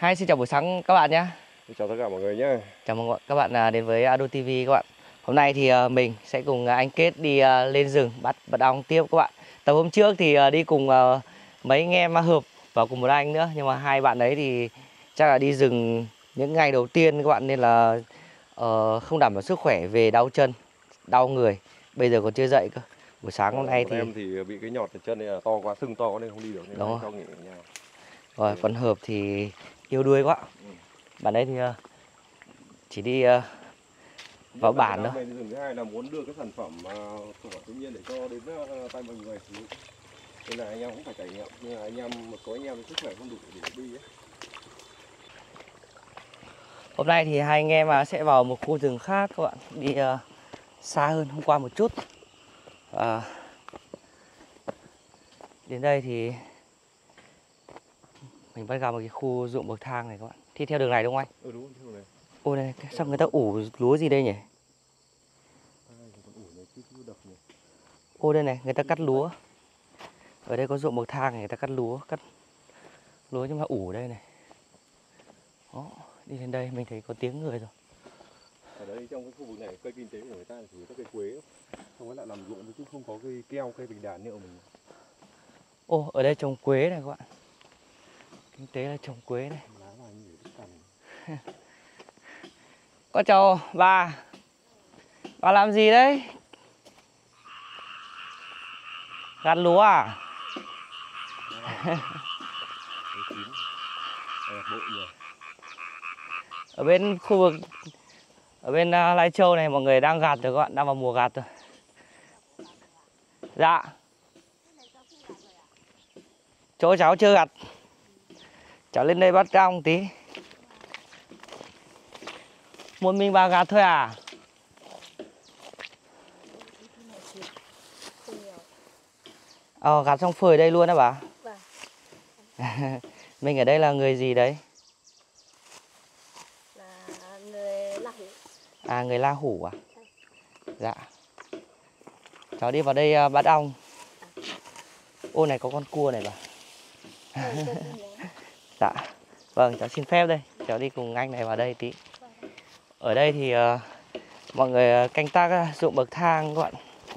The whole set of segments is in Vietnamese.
Xin chào buổi sáng các bạn nhé. Chào tất cả mọi người nhé. Chào mừng các bạn đến với Ado TV các bạn. Hôm nay thì mình sẽ cùng anh Kết đi lên rừng bắt mật ong tiếp các bạn. Tập hôm trước thì đi cùng mấy anh em Hợp và cùng một anh nữa. Nhưng mà hai bạn đấy thì chắc là đi rừng những ngày đầu tiên các bạn, nên là không đảm bảo sức khỏe, về đau chân, đau người. Bây giờ còn chưa dậy cơ. Buổi sáng hôm nay một thì em thì bị cái nhọt ở chân này là to quá, sưng to nên không đi được, nên đó. cho nghỉ ở nhà. Rồi còn Hợp thì yêu đuối quá. Bạn ấy thì chỉ đi vào bản thôi. Mình thứ hai là muốn đưa cái sản phẩm thực phẩm tự nhiên để cho đến tay mọi người. Nên là anh em cũng phải trải nghiệm, nhưng mà một số anh em sức khỏe không đủ để đi ấy. Hôm nay thì hai anh em sẽ vào một khu rừng khác các bạn, đi xa hơn hôm qua một chút. Đến đây thì mình bắt gặp một cái khu ruộng bậc thang này các bạn. Thì theo đường này đúng không anh? Đúng theo đường này. Ôi này, sao người ta ủ lúa gì đây nhỉ? Ôi đây này, người ta cắt lúa. Ở đây có ruộng bậc thang này, người ta cắt lúa nhưng mà ủ đây này. Đó, đi đến đây mình thấy có tiếng người rồi. Ở đây trong cái khu vực này cây kinh tế của người ta thì có cây quế, không có lại làm ruộng chứ không có cây keo, cây bình đàn như của mình. Ô, ở đây trồng quế này các bạn. Kinh tế là trồng quế này. Có chào bà. Bà làm gì đấy? Gặt lúa à? Ở bên khu vực, ở bên Lai Châu này mọi người đang gặt rồi các bạn, đang vào mùa gặt rồi. Dạ. Chỗ cháu chưa gặt. Cháu lên đây bắt ong tí. Một mình bà gặt thôi à? Gặt xong phơi đây luôn đó bà? Vâng. Mình ở đây là người gì đấy? Là người La Hủ. À, người La Hủ à? Dạ. Cháu đi vào đây bắt ong. Ô này có con cua này bà. Dạ. Vâng, cháu xin phép đây. Cháu đi cùng anh này vào đây tí. Ở đây thì mọi người canh tác ruộng bậc thang các bạn.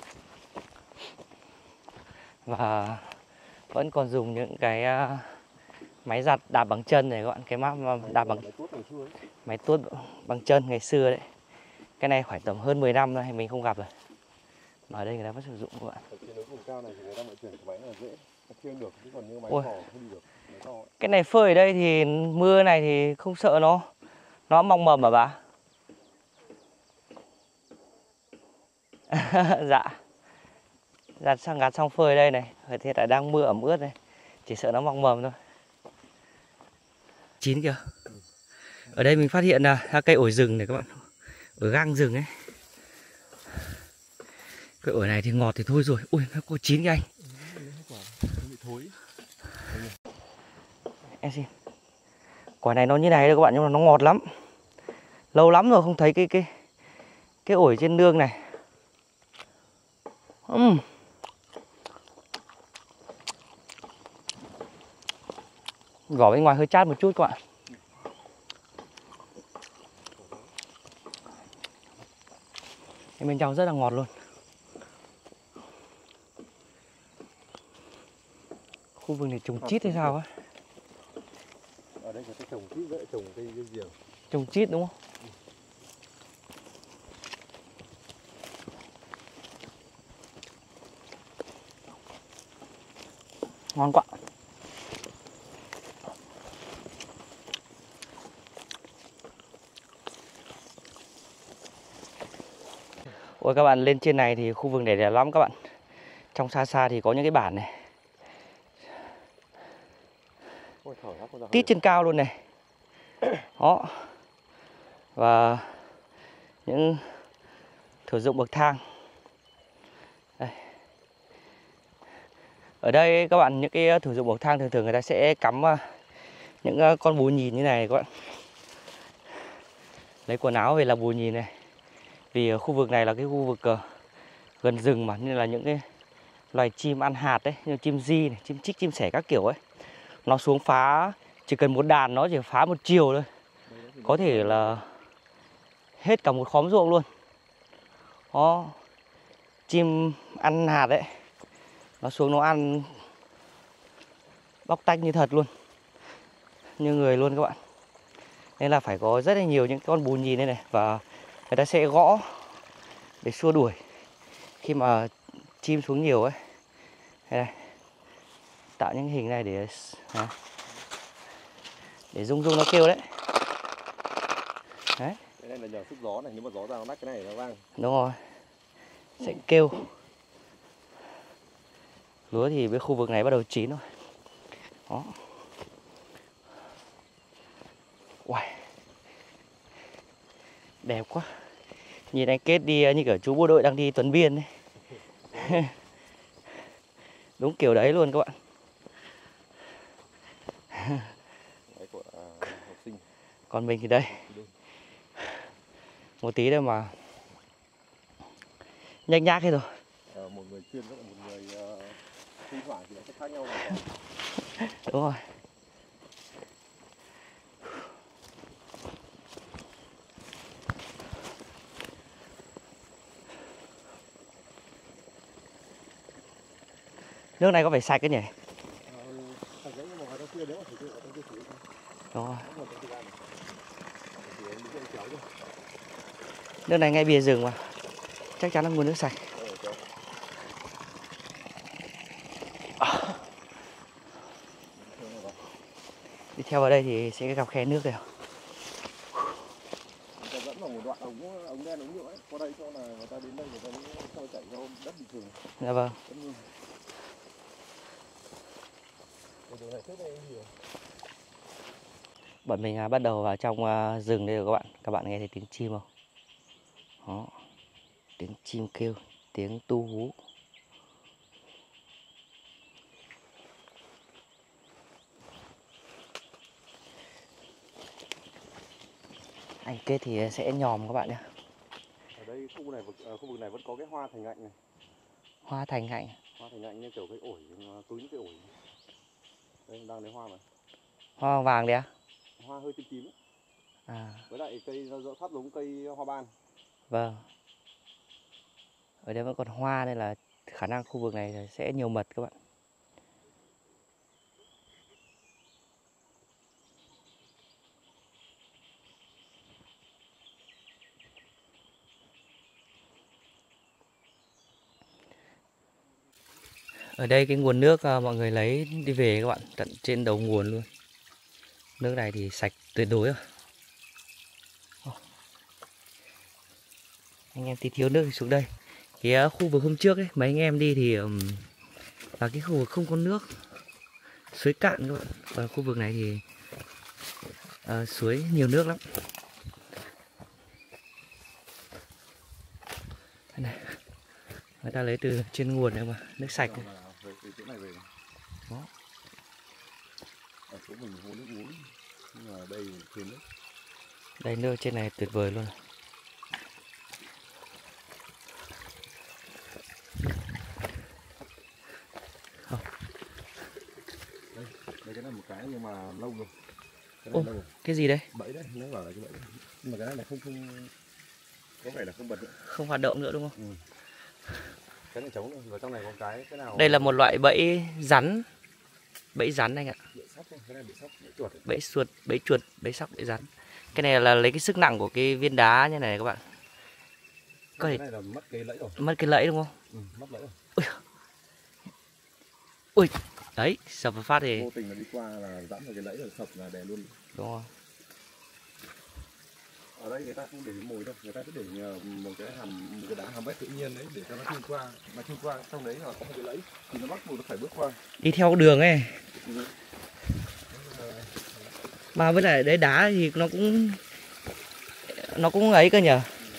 Và vẫn còn dùng những cái máy giặt đạp bằng chân này các bạn. Cái máy đạp bằng máy tuốt bằng chân ngày xưa đấy. Cái này khoảng tầm hơn 10 năm rồi mình không gặp rồi. Mà ở đây người ta vẫn sử dụng các bạn. Ôi. Cái này phơi ở đây thì mưa này thì không sợ nó mong mầm hả bà? Dạ. Gặt xong phơi đây này. Thì lại đang mưa ẩm ướt này. Chỉ sợ nó mong mầm thôi. Chín kìa. Ở đây mình phát hiện là cây ổi rừng này các bạn. Ở gang rừng ấy. Cây ổi này thì ngọt thì thôi rồi. Ui, nó có chín kìa anh. Em xin. Quả này nó như này đâu các bạn, nhưng mà nó ngọt lắm. Lâu lắm rồi không thấy cái ổi trên nương này. Vỏ bên ngoài hơi chát một chút các bạn. Bên trong rất là ngọt luôn. Khu vực này trồng chít hay sao á? Ở đây người ta trồng chít vậy, trồng cây giềng. Trồng chít đúng không? Ngon quá. Ôi các bạn, lên trên này thì khu vực này đẹp lắm các bạn. Trong xa xa thì có những cái bản này. Tít trên cao luôn này. Đó. Và những thửa ruộng bậc thang. Đây. Ở đây các bạn, những cái thửa ruộng bậc thang thường thường người ta sẽ cắm những con bù nhìn như này các bạn. Lấy quần áo về là bù nhìn này. Vì ở khu vực này là cái khu vực gần rừng mà, nên là những cái loài chim ăn hạt đấy, như chim di này, chim chích, chim sẻ các kiểu ấy, nó xuống phá Chỉ cần một đàn nó chỉ phá một chiều thôi, có thể là hết cả một khóm ruộng luôn. Đó, chim ăn hạt đấy, nó xuống nó ăn bóc tách như thật luôn, như người luôn các bạn. Nên là phải có rất là nhiều những con bù nhìn đây này, và người ta sẽ gõ để xua đuổi khi mà chim xuống nhiều ấy. Đây này, tạo những hình này để rung rung nó kêu đấy. Đấy. Cái này là nhờ sức gió này, nếu mà gió ra nó nách cái này nó vang. Đúng rồi, sẽ kêu. Lúa thì với khu vực này bắt đầu chín rồi. Đó. Uầy, đẹp quá. Nhìn anh Kết đi như kiểu chú bộ đội đang đi tuần biên đấy. Đúng kiểu đấy luôn các bạn. Đấy của học sinh. Còn mình thì đây, một tí thôi mà nhanh nhác hết rồi. Một người chuyên với một người thi thoảng thì nó sẽ khác nhau. Đúng rồi. Nước này có phải sạch cái nhỉ? Đúng rồi. Nước này ngay bìa rừng mà, chắc chắn là nguồn nước sạch. Đi theo vào đây thì sẽ gặp khe nước này. Người ta dẫn vào một đoạn ống đen ống nhựa ấy, qua đây cho là người ta đến đây người ta cho chạy theo đất bình thường. Dạ vâng. Bọn mình bắt đầu vào trong rừng đây rồi các bạn. Các bạn nghe thấy tiếng chim không? Đó. Tiếng chim kêu, tiếng tu hú. Anh Kết thì sẽ nhòm các bạn nhé. Ở đây khu vực này vẫn có cái hoa thành hạnh này. Hoa thành hạnh. Hoa thành hạnh như kiểu cái ổi, túi cái ổi. Đây đang lấy hoa mà. Hoa vàng đấy á? Hoa hơi tím tím ấy. À. Với lại cây nó thấp giống cây hoa ban. Vâng. Ở đây vẫn còn hoa nên là khả năng khu vực này sẽ nhiều mật các bạn. Ở đây cái nguồn nước mọi người lấy đi về các bạn, tận trên đầu nguồn luôn. Nước này thì sạch tuyệt đối rồi. Anh em tí thiếu nước thì xuống đây. Cái khu vực hôm trước ấy, mấy anh em đi thì là cái khu vực không có nước, suối cạn các bạn. Và khu vực này thì suối nhiều nước lắm. Đây này, người ta lấy từ trên nguồn này mà, nước sạch này. Đó. Ở chỗ mình hồ nước uống, nhưng mà đây thiếu nước. Đây nước trên này tuyệt vời luôn. Đây cái này một cái nhưng mà lâu rồi. Cái Ô, lâu rồi. cái gì đây? Bẫy đấy, nó bảo là cái bẫy đấy. Nhưng mà cái này là không có vẻ là không bật nữa. Không hoạt động nữa đúng không? Ừ. Cái này trống rồi, và trong này có cái nào. Đây là một loại bẫy rắn. Bẫy rắn anh ạ. Bẫy sóc, cái này bẫy sóc, bẫy chuột. Bẫy chuột, bẫy chuột, bẫy sóc, bẫy rắn. Cái này là lấy cái sức nặng của cái viên đá như này các bạn. Cái này là mất cái lẫy rồi. Mất cái lẫy đúng không? Ừ, mất lẫy rồi. Ui, đấy, sập một phát thì vô tình là đi qua là dẫm vào cái lẫy rồi sập là đè luôn. đúng rồi. Ở đây người ta không để mồi đâu, người ta cứ để một cái đá hàm vét tự nhiên đấy để cho nó chui qua, mà chui qua trong đấy là có một cái lẫy thì nó bắt buộc nó phải bước qua. Đi theo đường ấy. Ừ. Mà với lại đấy đá thì nó cũng ấy cơ nhỉ.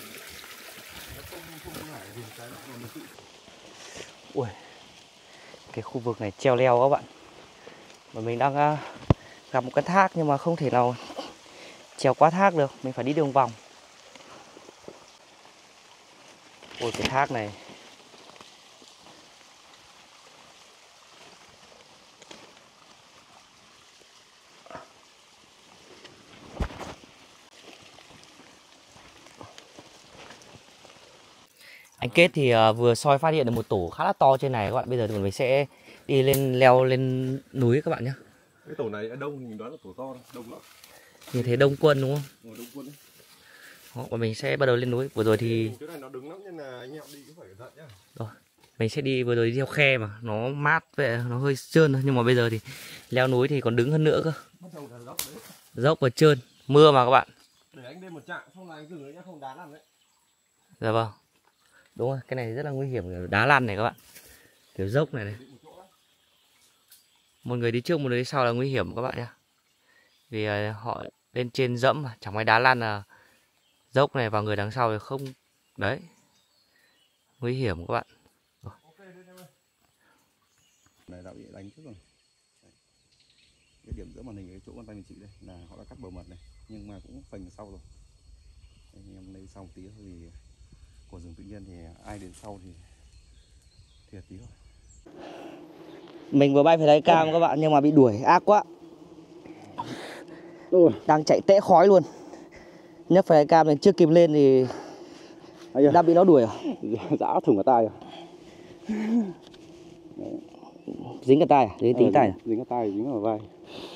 Ui, cái khu vực này treo leo các bạn. Mà mình đang gặp một cái thác nhưng mà không thể nào trèo qua thác được, mình phải đi đường vòng. Ôi cái thác này Anh Kết thì vừa soi phát hiện được một tổ khá là to trên này các bạn. Bây giờ thì mình sẽ đi leo lên núi các bạn nhé. Cái tổ này đông, mình đoán là tổ to, đông lắm. Như thế đông quân đúng không? Đông quân đấy. Đó, và mình sẽ bắt đầu lên núi. Vừa rồi thì Chỗ này nó đứng lắm nên là anh em đi cũng phải cẩn thận nhá. rồi, mình sẽ đi vừa rồi đi theo khe mà nó mát vậy, nó hơi trơn thôi, nhưng mà bây giờ thì leo núi thì còn đứng hơn nữa cơ. Bắt đầu là dốc đấy. Dốc và trơn, mưa mà các bạn. Để anh lên một chặng xong là anh dừng đấy nhá, không đá lăn đấy. Dạ vâng. Đúng rồi, cái này rất là nguy hiểm, kiểu đá lăn này các bạn. Kiểu dốc này này. Một người đi trước, một người đi sau là nguy hiểm các bạn nhé. Vì họ lên trên dẫm mà, chẳng may đá lăn là dốc này vào người đằng sau thì không. Đấy. Nguy hiểm các bạn. Này đạo bị đánh trước rồi. Cái điểm giữa màn hình cái chỗ bàn tay mình chỉ đây là họ đã cắt bờ mật này, nhưng mà cũng phành sau rồi. Anh em lấy sau một tí thôi, vì của rừng tự nhiên thì ai đến sau thì thiệt tí thôi. Mình vừa bay phải lấy cam các bạn, nhưng mà bị đuổi ác quá. Đang chạy tễ khói luôn. Nhấc phải cam này chưa kịp lên thì đã bị nó đuổi rồi. Dã thủng cả tay rồi. Dính cả tay à? Dính tính tay à? Dính cả tay, dính vào vai.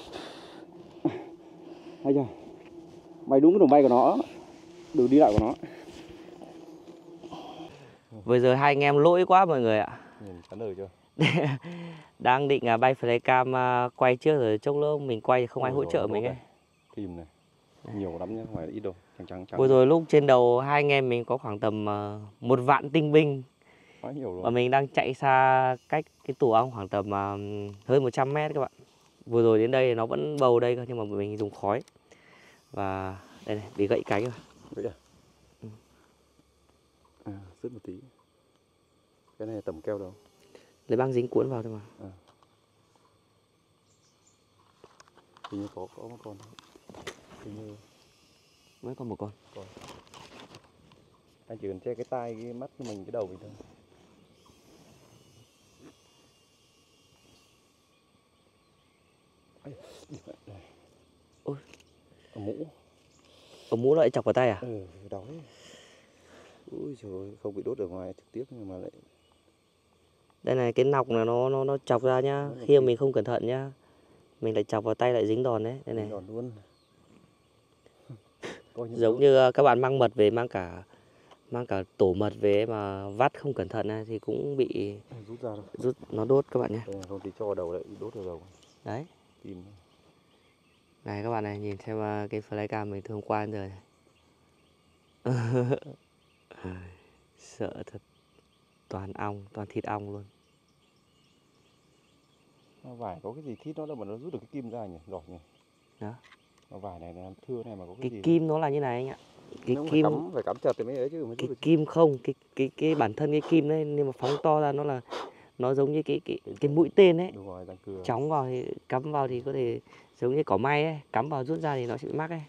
Hay chưa? Bay đúng cái đường bay của nó, đường đi lại của nó. Vừa rồi hai anh em lỗi quá mọi người ạ. Chán đời chưa? Đang định bay flycam quay trước rồi chốc nữa mình quay không ai hỗ trợ mình ấy. Kìm này, nhiều lắm nhá, không phải là ít đâu, trắng. Vừa rồi lúc trên đầu hai anh em mình có khoảng tầm 1 vạn tinh binh. Quá nhiều rồi. Và mình đang chạy xa cách cái tổ ong khoảng tầm hơn 100 mét các bạn. Vừa rồi đến đây nó vẫn bầu đây cơ, nhưng mà mình dùng khói. Và đây này, bị gãy cánh rồi. Vậy à? Sứt một tí. Cái này là tẩm keo đâu? Lấy băng dính cuốn vào thôi mà. Hình như có một con. Hình như Mới còn một con. Anh chỉ cần che cái tai, cái mắt của mình, cái đầu mình thôi. Ôi. Ở mũ. Ở mũ lại chọc vào tay à? Đói. Ui trời ơi, không bị đốt ở ngoài trực tiếp nhưng mà lại. Đây này, cái nọc là nó chọc ra nhá. Khi mà mình không cẩn thận nhá, mình lại chọc vào tay lại dính đòn đấy. Đây này. Dính đòn luôn. Giống như các bạn mang mật về, mang cả tổ mật về mà vắt không cẩn thận này, thì cũng bị rút ra đâu. Rút nó đốt các bạn nhé. Không thì cho vào đầu lại bị đốt vào đầu. Đấy. Tìm. Này các bạn này, nhìn xem cái flycam mình từ hôm qua đến giờ này. Sợ thật. Toàn ong, toàn thịt ong luôn. Vải có cái gì thít nó đâu mà nó rút được cái kim ra nhỉ, đỏ nhỉ. Đó. Vải này là thưa này mà có cái gì. kim nó là như này anh ạ. Cái nó kim phải cắm chặt thì mới ấy chứ, mới cái rút được. kim không, cái bản thân cái kim đấy, nhưng mà phóng to ra nó giống như cái mũi tên ấy. Đúng rồi, răng cưa. Chóng vào thì cắm vào thì có thể giống như cỏ may ấy, cắm vào rút ra thì nó sẽ bị mắc ấy.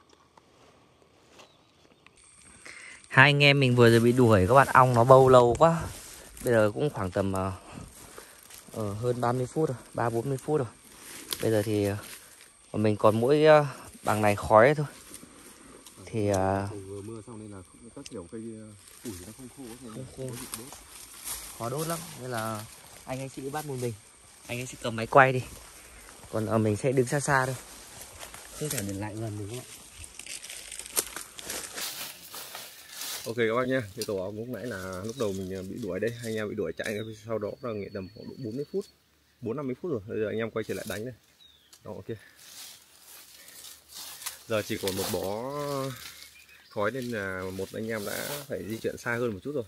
Hai anh em mình vừa rồi bị đuổi các bạn, ong nó bâu lâu quá. Bây giờ cũng khoảng tầm hơn 30 phút rồi, 30-40 phút rồi. Bây giờ thì mình còn mỗi bằng này khói thôi. Thì vừa mưa xong nên là các kiểu cây củi nó không khô, khó đốt lắm, nên là anh ấy sẽ bắt một mình. Anh ấy sẽ cầm máy quay đi, còn mình sẽ đứng xa xa thôi, không thể nhìn lại gần được các bạn. Ok các bác nhé, cái tổ ong lúc nãy là lúc đầu mình bị đuổi đây, anh em bị đuổi chạy, sau đó là nghỉ tầm khoảng 40 phút, 4-50 phút rồi, bây giờ anh em quay trở lại đánh đây. Đó, ok. Giờ chỉ còn một bó khói nên là một anh em đã phải di chuyển xa hơn một chút rồi.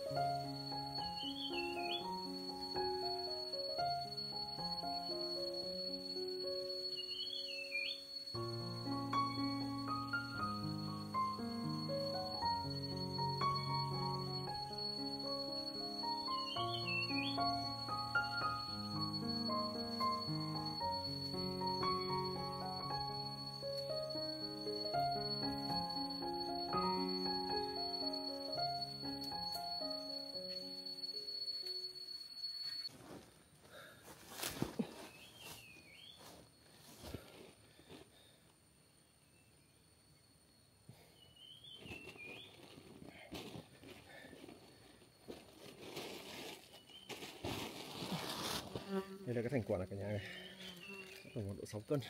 Đây là cái thành quả là cả nhà này, tổng khoảng độ 6 cân.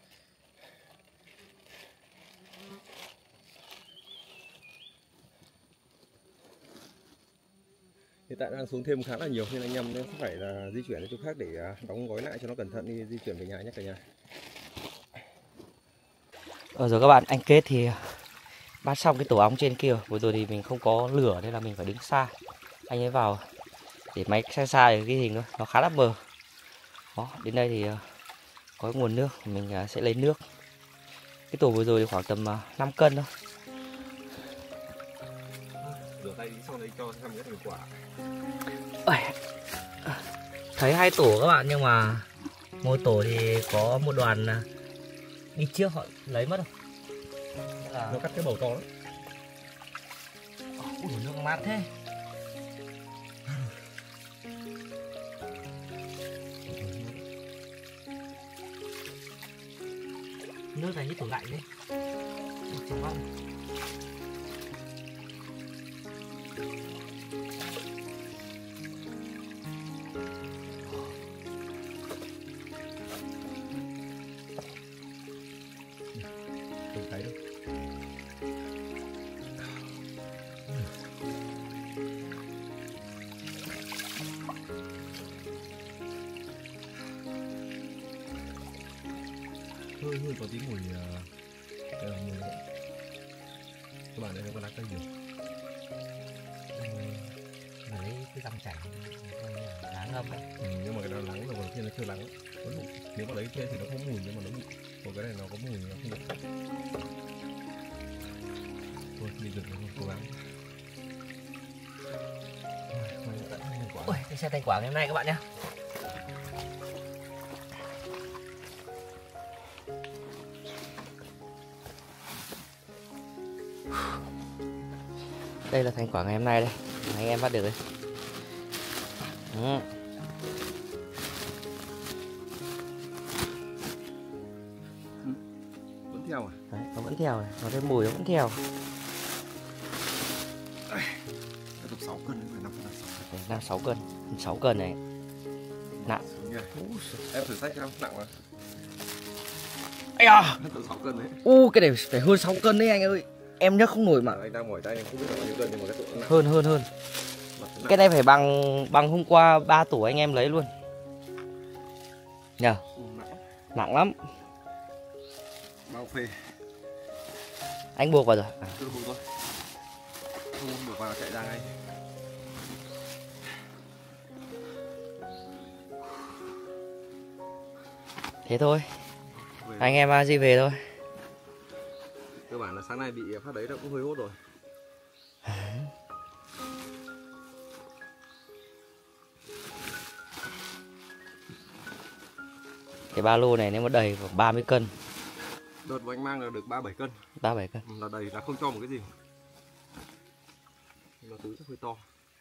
Hiện tại đang xuống thêm khá là nhiều nên anh em sẽ phải là di chuyển đến chỗ khác để đóng gói lại cho nó cẩn thận đi di chuyển về nhà nhé cả nhà. Rồi các bạn, anh Kết thì bắt xong cái tổ ong trên kia. Vừa rồi thì mình không có lửa nên là mình phải đứng xa. Anh ấy vào để máy xa xa để ghi hình thôi, nó khá là mờ. Đó, đến đây thì có nguồn nước, mình sẽ lấy nước. Cái tổ vừa rồi thì khoảng tầm 5 cân thôi. Rửa tay xong đấy cho xem cái thành quả. Thấy 2 tổ các bạn, nhưng mà một tổ thì có một đoàn đi trước họ lấy mất rồi. Nó cắt cái bầu to lắm. Ủa, nước mát thế. Nước này như tủ lạnh đấy. Trong bát này. Không thấy đâu. Hơi có tí mùi mùi các bạn đây nó có lá cây nhiều. Lấy cái răng chảy lá ngâm ấy. Nhưng mà cái đó lắng rồi, còn kia nó chưa lắng. Nếu mà lấy kia thì nó không mùi, nhưng mà nó bị, còn cái này nó có mùi, nó không được. Thôi đi được rồi, cố gắng. Ui, cái xe thành quả ngày hôm nay các bạn nhé. Đây là thành quả ngày hôm nay đây, anh em bắt được đấy. Vẫn theo à? Đấy, nó vẫn theo này, nó cái mùi nó vẫn theo. Tiếp tục 6 cân, 5 cân. 6 cân, 6 cân này. Nặng. Em thử xách không? Nặng mà. Ây da. Tận 6 cân đấy. Cái này phải hơn 6 cân đấy anh ơi. Em nhấc không nổi mà. Anh đang mỏi tay em không biết là bao nhiêu cân, nhưng mà cái tụi nó nặng. Hơn. Cái này phải bằng hôm qua 3 tổ anh em lấy luôn. Nhờ. Nặng lắm. Bao phê. Anh buộc vào rồi. Tự buộc thôi. Không buộc vào chạy ra ngay. Thế thôi. Anh em đi về thôi. Cơ bản là sáng nay bị phát đấy đã cũng hơi hốt rồi. Cái ba lô này nếu mà đầy khoảng 30 cân. Đợt của anh mang là được 37 cân. 37 cân. Là đầy, là không cho một cái gì. Nhưng mà túi rất hơi to.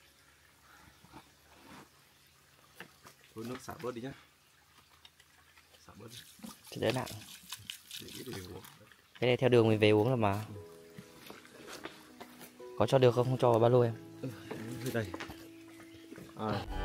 Thôi nước xả bớt đi nhá. Xả bớt đi. Thì đỡ nặng. Để uống. Cái này theo đường mình về uống rồi mà. Có cho được không? Không cho vào ba lô em. Hơi đầy.